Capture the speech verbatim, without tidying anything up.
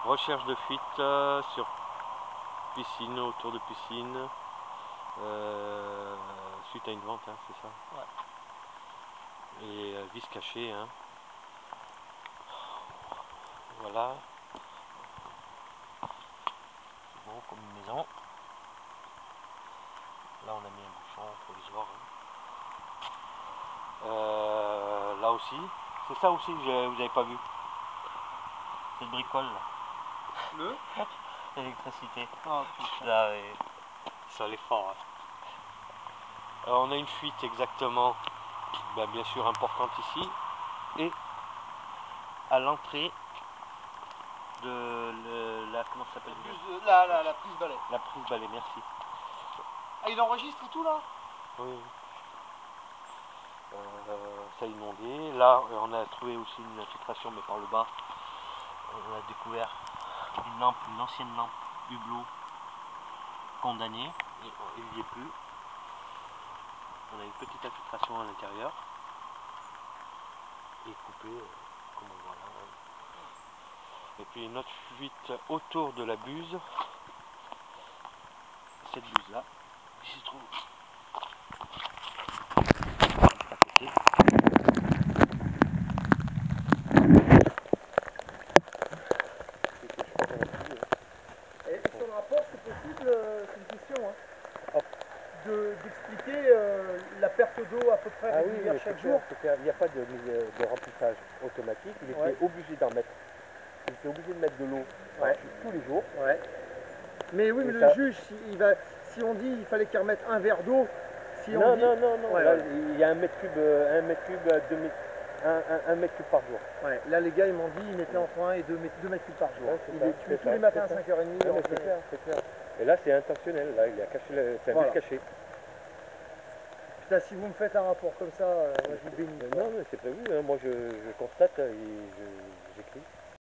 Recherche de fuite euh, sur piscine, autour de piscine, euh, suite à une vente, hein, c'est ça. Ouais. Et euh, vis caché, hein. Voilà. Bon, comme une maison. Là, on a mis un bouchon provisoire. Hein. Euh, là aussi, c'est ça aussi que je, vous n'avez pas vu. Cette bricole là. Le L'électricité. Ah putain. Là, et... ça allait fort. Hein. Alors, on a une fuite exactement, ben, bien sûr importante ici, et à l'entrée de le, la comment ça s'appelle La, buse, la, la, la prise balai. La prise balai, merci. Ah, il enregistre tout là? Oui. Euh, ça a inondé. Là, on a trouvé aussi une infiltration, mais par le bas. On a découvert une lampe, une ancienne lampe Hublot condamnée. Et il n'y est plus. On a une petite infiltration à l'intérieur. Et coupée, comme on voit là. Et puis une autre fuite autour de la buse. Cette buse là, qui se trouve à côté. Et sur le rapport, c'est possible, euh, c'est une question, hein, de, d'expliquer euh, la perte d'eau à peu près ah régulière oui, chaque clair, jour? Il n'y a pas de, de, de remplissage automatique, il était Ouais. obligé d'en mettre. Il était obligé de mettre de l'eau Ouais. tous les jours. Ouais. Mais oui, mais Et le ça... juge, si, il va, si on dit qu'il fallait qu'il remette un verre d'eau, si non, on dit... non, non, non, ouais, là, ouais. il y a un mètre cube, un mètre cube, deux mètres, un, un, un mètre cube par jour. Ouais, là les gars ils m'ont dit ils mettaient entre un et deux mètres, deux mètres cubes par jour. Ouais, Il ça, est tué tous ça, les matins à ça. cinq heures trente. Ouais, c'est clair, c'est clair. Et là c'est intentionnel, là, il a caché, le... c'est un voilà. caché. Putain, si vous me faites un rapport comme ça, euh, moi je vous bénis. Non, mais c'est prévu, hein. Moi je, je constate et j'écris.